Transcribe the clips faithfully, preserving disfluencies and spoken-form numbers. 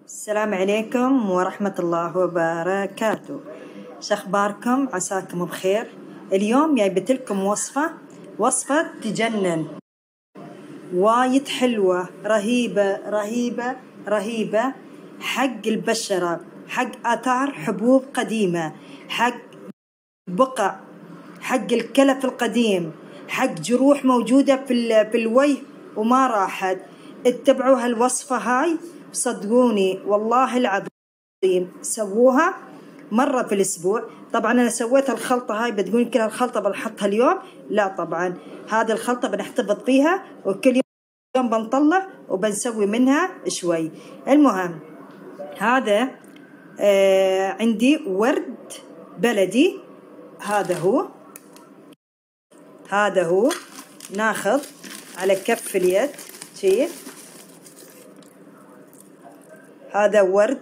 السلام عليكم ورحمة الله وبركاته. شخباركم؟ عساكم بخير. اليوم جايبت لكم وصفة وصفة تجنن، وايد حلوة، رهيبة رهيبة رهيبة، حق البشرة، حق آثار حبوب قديمة، حق بقع، حق الكلف القديم، حق جروح موجودة في في الوجه وما راحت. اتبعوا هالوصفة هاي، صدقوني والله العظيم سووها مرة في الأسبوع. طبعا أنا سويت الخلطة هاي، بتقولين كل هالخلطة بنحطها اليوم؟ لا طبعا، هذه الخلطة بنحتفظ فيها وكل يوم بنطلع وبنسوي منها شوي. المهم هذا آه عندي ورد بلدي، هذا هو هذا هو ناخذ على كف اليد شي، هذا ورد،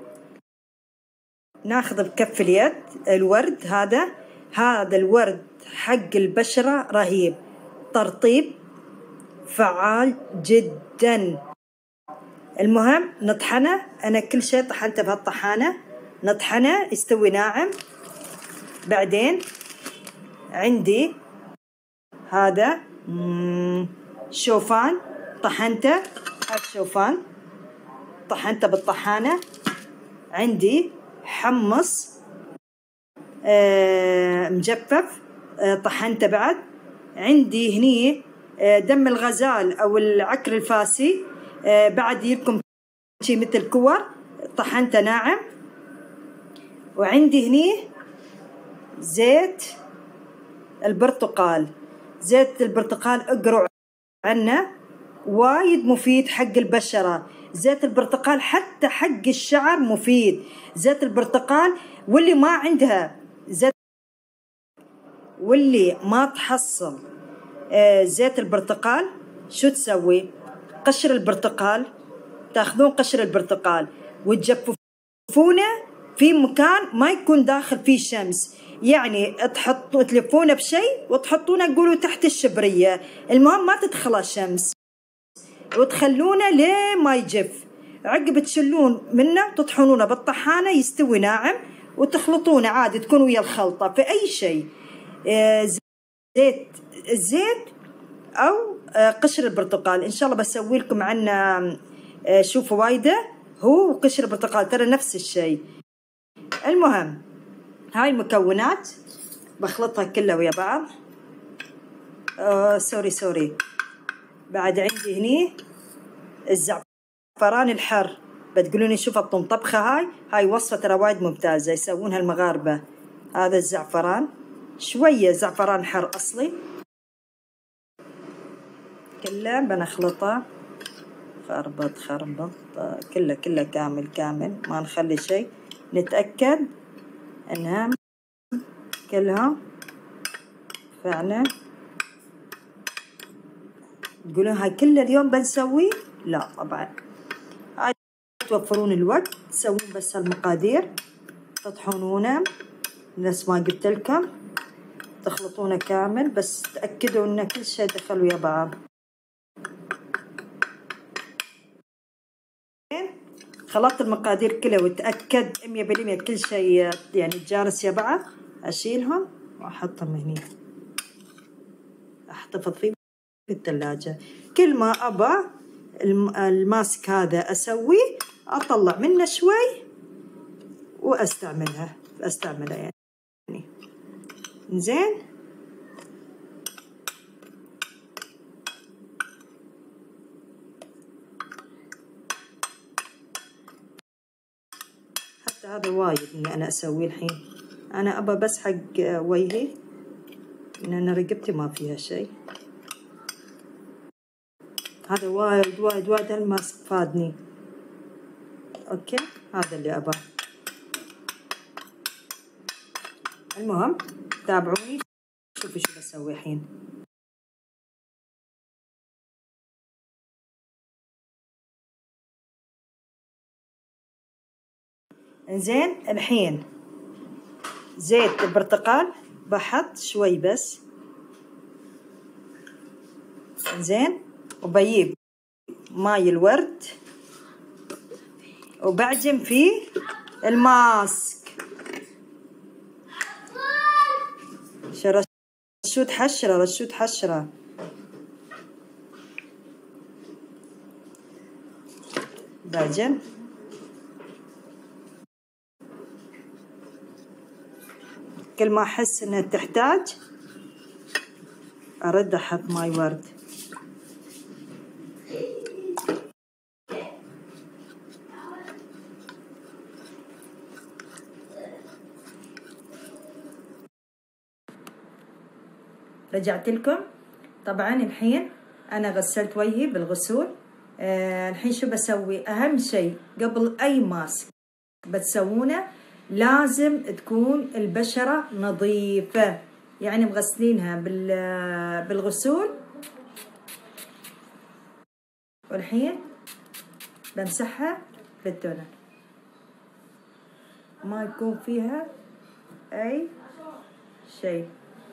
ناخذ بكف اليد الورد هذا. هذا الورد حق البشرة رهيب، ترطيب فعال جدا. المهم نطحنه، أنا كل شيء طحنته بهالطحانة، نطحنه يستوي ناعم. بعدين عندي هذا شوفان، طحنته، هذا شوفان طحنته بالطحانة. عندي حمص آه مجفف آه طحنته بعد. عندي هني آه دم الغزال أو العكر الفاسي آه بعد يلكم شي مثل كور، طحنته ناعم. وعندي هني زيت البرتقال، زيت البرتقال اقروا عنه، وايد مفيد حق البشرة. زيت البرتقال حتى حق الشعر مفيد. زيت البرتقال، واللي ما عندها زيت، واللي ما تحصل آه زيت البرتقال، شو تسوي؟ قشر البرتقال، تاخذون قشر البرتقال وتجففونه في مكان ما يكون داخل فيه شمس، يعني تحطوا تلفونه بشيء وتحطونه قولوا تحت الشبرية، المهم ما تدخله الشمس، وتخلونه لين ما يجف. عقب تشلون منه تطحنونه بالطحانة يستوي ناعم، وتخلطونه عادي، تكون ويا الخلطة في أي شيء، زيت الزيت أو قشر البرتقال. إن شاء الله بسوي لكم عنه شو فوايده، هو وقشر البرتقال ترى نفس الشيء. المهم هاي المكونات بخلطها كلها ويا بعض. آه سوري سوري بعد عندي هني الزعفران الحر، بتقولوني شوف الطم طبخة هاي هاي وصفة ترى وايد ممتازة يسوونها المغاربة. هذا الزعفران، شوية زعفران حر أصلي، كله بنخلطه خربط خربط كله كله كامل كامل، ما نخلي شيء، نتأكد انها كلها فعلا. تقولون هاي كل اليوم بنسوي؟ لا طبعا، هاي توفرون الوقت، تسوون بس المقادير، تطحنونه نفس ما قلت لكم، تخلطونه كامل، بس تأكدوا ان كل شيء دخل ويا بعض. خلطت المقادير كلها وتأكد مية بالمية كل شيء يعني تجانس يا بعض، أشيلهم وأحطهم هني، أحتفظ فيه في الثلاجة. كل ما أبى الماسك هذا أسويه، أطلع منه شوي وأستعملها أستعمله يعني زين. هذا وايد اني انا اسويه الحين، انا ابى بس حق وجهي، ان انا رقبتي ما فيها شيء. هذا وايد وايد وايد الماسك فادني. اوكي هذا اللي ابى. المهم تابعوني شوفوا شو بسوي الحين. زين الحين زيت البرتقال بحط شوي بس، زين، وبجيب ماي الورد وبعجن فيه الماسك. رشود حشرة، رشود حشرة. بعجن كل ما أحس إنها تحتاج أرد أحط ماي ورد. رجعت لكم. طبعا الحين أنا غسلت وجهي بالغسول. آه الحين شو بسوي؟ أهم شيء قبل أي ماسك بتسوونه لازم تكون البشرة نظيفة، يعني مغسلينها بالغسول. والحين بمسحها بالتونر، ما يكون فيها أي شيء.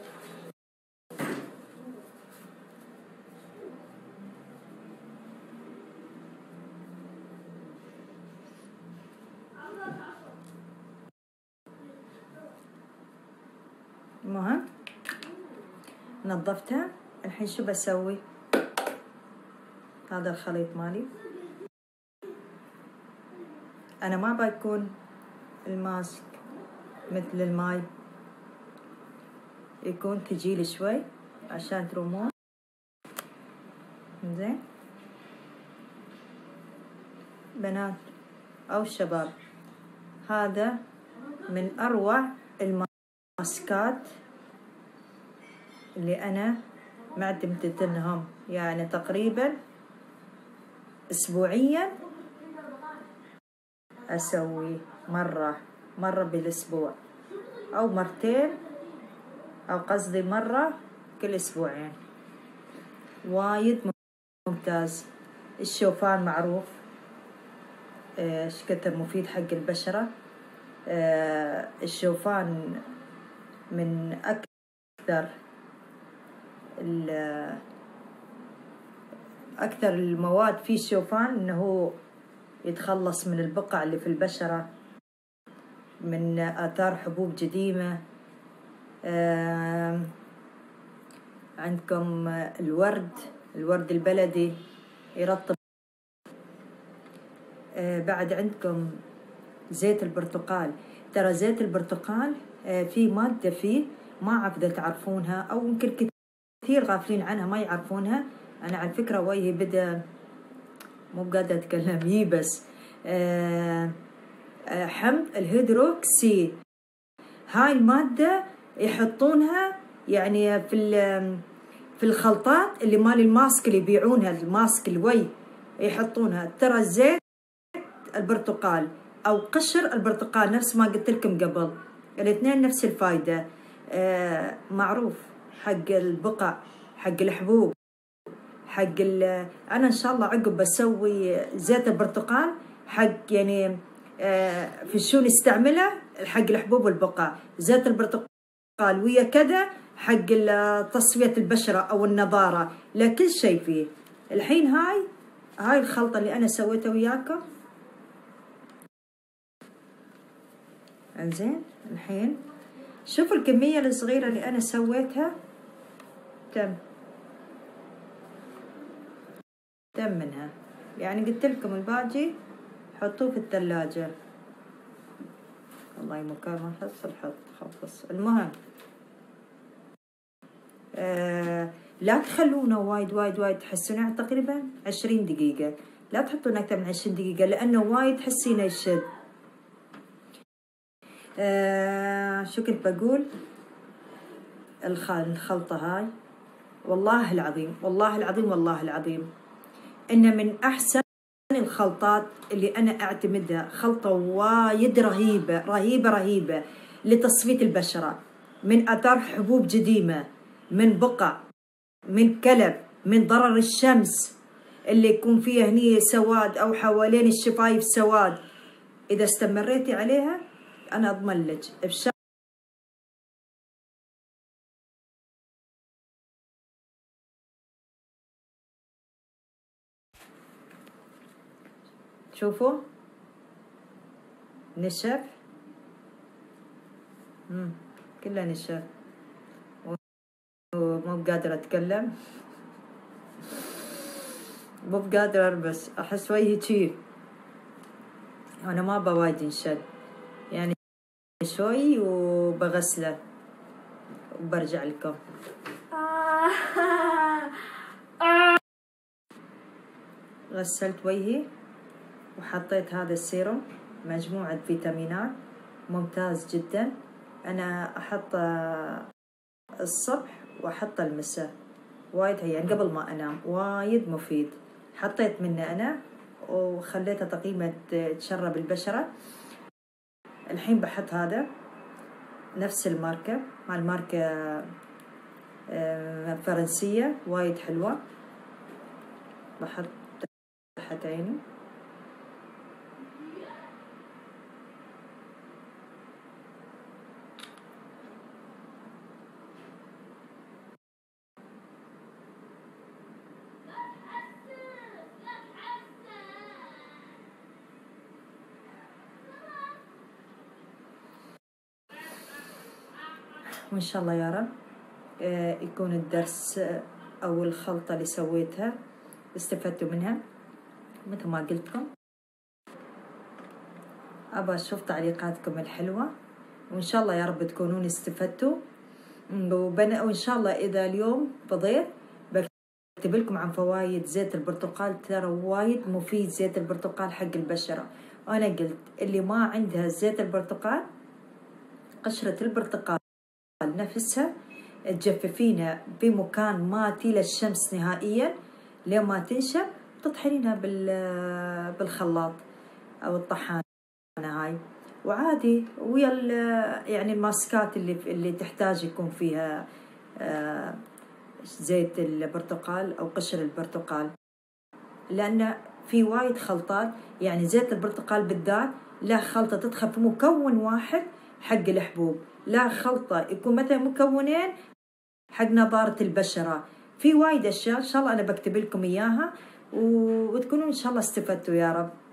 المهم نظفتها. الحين شو بسوي؟ هذا الخليط مالي. أنا ما بيكون الماسك مثل الماي، يكون ثقيل شوي عشان ترمون. زين بنات أو شباب، هذا من أروع الماسكات اللي أنا معتمدتهم، يعني تقريبا أسبوعيا أسوي مرة مرة بالأسبوع، أو مرتين، أو قصدي مرة كل أسبوعين. وايد ممتاز. الشوفان معروف ايش كثر مفيد حق البشرة. آه الشوفان من أكثر أكثر المواد في الشوفان إنه يتخلص من البقع اللي في البشرة، من آثار حبوب جديمة. آه عندكم الورد، الورد البلدي يرطب. آه بعد عندكم زيت البرتقال. ترى زيت البرتقال آه في مادة فيه ما أعرف إذا تعرفونها، أو يمكن كثير غافلين عنها ما يعرفونها. أنا على فكرة وجهي بدأ مو قادرة أتكلم هي بس آه آه حمض الهيدروكسي. هاي المادة يحطونها يعني في في الخلطات اللي مال الماسك اللي يبيعونها، الماسك الوي يحطونها. ترى زيت البرتقال أو قشر البرتقال نفس ما قلت لكم قبل، الاثنين نفس الفايدة. آه معروف حق البقع، حق الحبوب، حق أنا إن شاء الله عقب بسوي زيت البرتقال حق يعني آه في شو نستعمله حق الحبوب والبقع. زيت البرتقال ويا كذا حق تصفية البشرة أو النضارة، لكل شيء فيه. الحين هاي هاي الخلطة اللي أنا سويتها وياكم. انزين الحين شوفوا الكمية الصغيرة اللي أنا سويتها تم تم منها، يعني قلت لكم الباقي حطوه في الثلاجة. والله مكان ما حصل حط خلص. المهم آه لا تخلونه وايد وايد وايد، تحسونه تقريبا عشرين دقيقة، لا تحطون أكثر من عشرين دقيقة لأنه وايد تحسينه يشد. آه شو كنت بقول؟ الخلطة هاي والله العظيم والله العظيم والله العظيم إنه من أحسن الخلطات اللي أنا أعتمدها. خلطة وايد رهيبة رهيبة رهيبة لتصفية البشرة من آثار حبوب جديمة، من بقع، من كلب، من ضرر الشمس اللي يكون فيها هني سواد أو حوالين الشفايف سواد. إذا استمريتي عليها أنا أضمن لك بشهر شوفوا نشف. مم. كله نشف ومو قادرة أتكلم، مو بقادرة أربس، أحس وجهي شي وأنا ما أبغى وايد ينشد، يعني شوي وبغسله وبرجع لكم. غسلت وجهي وحطيت هذا السيروم، مجموعة فيتامينات ممتاز جدا. أنا أحط الصبح وأحط المساء، وايد هي يعني قبل ما أنام، وايد مفيد. حطيت منه أنا وخليته تقريبا تشرب البشرة. الحين بحط هذا نفس الماركة، مع الماركة فرنسية وايد حلوة، بحط تحت عيني. وإن شاء الله يا رب يكون الدرس أو الخلطة اللي سويتها استفدتوا منها. مثل ما قلت لكم أبى أشوف تعليقاتكم الحلوة، وإن شاء الله يا رب تكونون استفدتوا. وإن شاء الله إذا اليوم فضيت بكتب لكم عن فوائد زيت البرتقال، ترى وايد مفيد زيت البرتقال حق البشرة. وأنا قلت اللي ما عندها زيت البرتقال، قشرة البرتقال نفسها تجففينها بمكان ما تيل الشمس نهائيا لين ما تنشف، تطحنينها بالخلاط أو الطحانة هاي، وعادي ويا يعني الماسكات اللي اللي تحتاج يكون فيها زيت البرتقال أو قشر البرتقال، لأن في وايد خلطات. يعني زيت البرتقال بالذات لا خلطة تدخل في مكون واحد حق الحبوب، لا خلطة يكون مثلا مكونين حق نضارة البشرة. في وايد أشياء إن شاء الله أنا بكتب لكم إياها وتكونوا إن شاء الله استفدتوا يا رب.